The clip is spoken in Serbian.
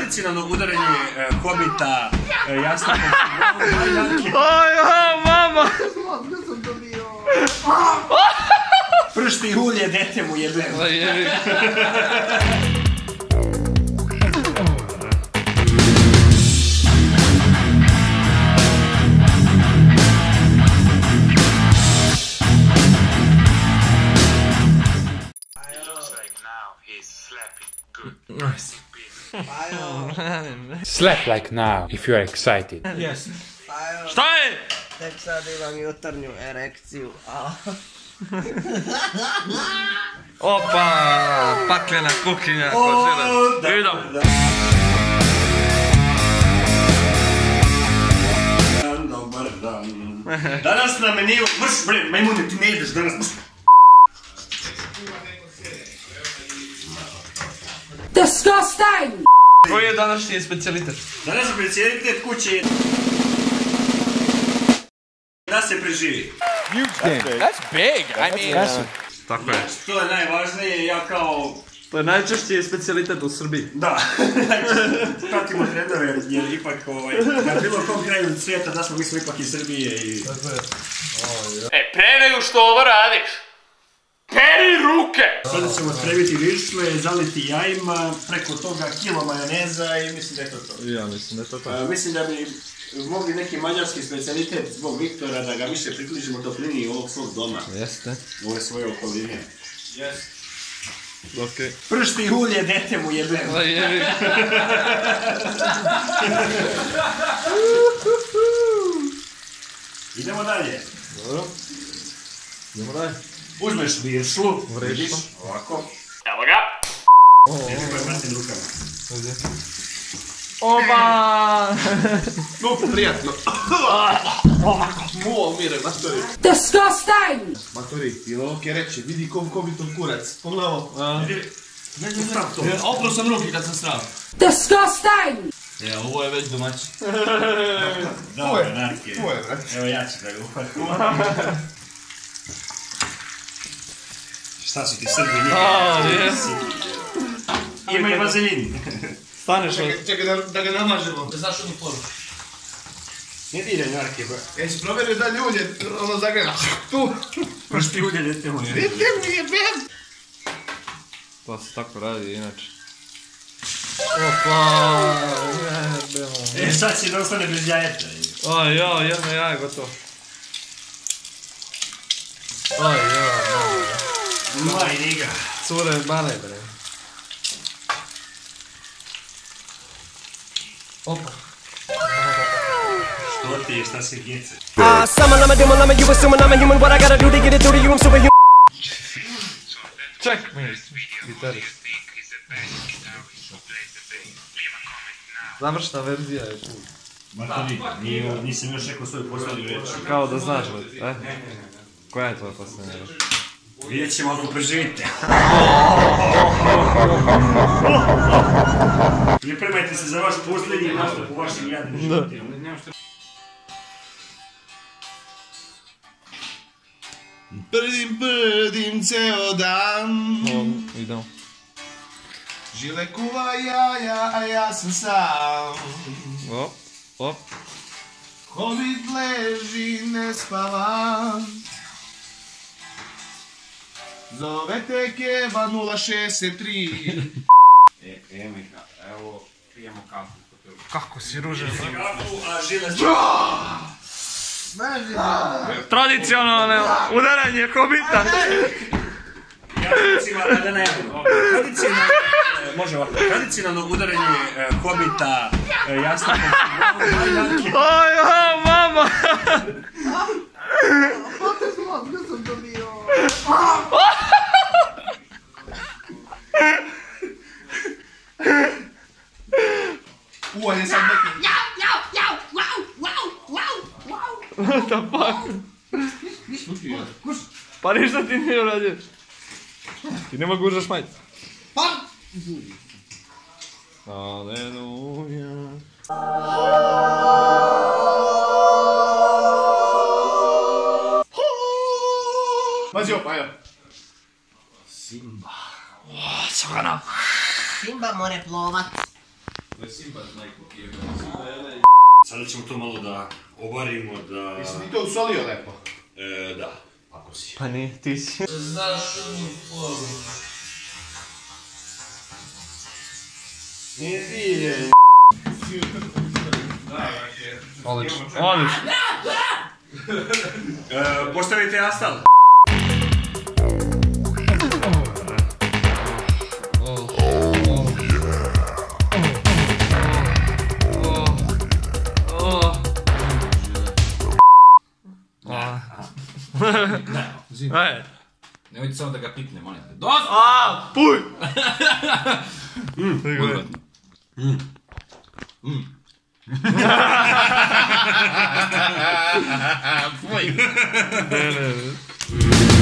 Tradicionalno udaranje hobita, jasno... Oj, mama! Pršti ulje, dete mu jebem. Slap like now if you are excited. Yes. Šta je? Tek sad imam jutarnju erekciju. Opa, paklena kuhinja. Idem. Dobar dan. Danas na meniju, mrš bre, majmune ti ne ideš danas. Disgusting! Koji je današnji specijalitet? Danas je specijalitet kuće da se preživi. That's big, I mean... Tako je. To je najvažnije, ja kao... To je najčešći specijalitet u Srbiji. Da, pratimo trendove jer ipak na bilo kom kraju svijeta da smo mi ipak iz Srbije i... Pre nego što ovo radiš, peri ruke! Sada ćemo spremiti viršle, zaliti jajima, preko toga kilo majoneza i mislim da je to to. Ja mislim da je to to. Mislim da bi mogli neki mađarski specijalitet zbog Viktora da ga više približimo toplini ovog svog doma. Jeste. Ove svoje okoline. Jeste. Okej. Pršti ulje, dete mu jebem. Idemo dalje. Dobro. Idemo dalje. Uzmeš viršlu, vidiš, ovako. Evo ga! Nemoj mrtnim rukama. Oba! Mnogo prijatno. Muo mire, matori. Disgusting! Matori, ili ovo kje reći, vidi ko bi to kurac. Pogledamo. Ne znam to. Opro sam ruki kad sam sram. Disgusting! Ovo je već domaći. Dobro, narke. Tvoje, brate. Evo ja ću da ga uhvatim. Šta su ti Srbi nije? Ima i vazelin. Staneš Čekaj da ga namažemo. Znaš onu poru? Ne diraj narke, bro. Jesi provjerio da ljulje, ono zagrena. Tu. Pršti ulje, dete mu je. Dete mu je bem. To se tako radi inače. Opa! Sad će da ostane bez jajeta. Oj, jedno jaje gotovo. Oj, Maj, niga. cure bale, bre. Opa. Što ti je, šta si gjece? Summon, I'm a demon, you assuming I'm a human. What I gotta do to get it through to you, I'm superhuman. Ček, gitarist. Završna verzija je tu. Matori, nisam još rekao svoju posljednju reč. Kao da znaš, koja je tvoja posljednja reč? Vidjet ćemo ako preživite. Pripremajte se za vaš posljednji nastup u vašim jadnim životima. Brdim ceo dan. Idemo. Žile kuva jaja, a ja sam sam. Op. Hobbit leži, ne spava. Zove te Keva 063. Evo, pijemo kafu. Kako si ružan. Kafu, a žile... Tradicionalno udaranje hobita. Tradicionalno udaranje hobita, jasno... Oj, mama! Uvaj je sad neki. What the fuck? Pa ništa ti nije uradio. Ti nema gužaš majt. Pa! Aleluja. Pazi opa, evo. Simba more plovat. Sada ćemo to malo da ovarimo, da... Jesi ti to usolio lepo? Da. Ako si. Pa nije, ti si. Odlično. Odlično. Postavite astal. Ajde. Nemojte samo da ga pikne, molim te. Dosta! A, puj! Odvratno. Ne.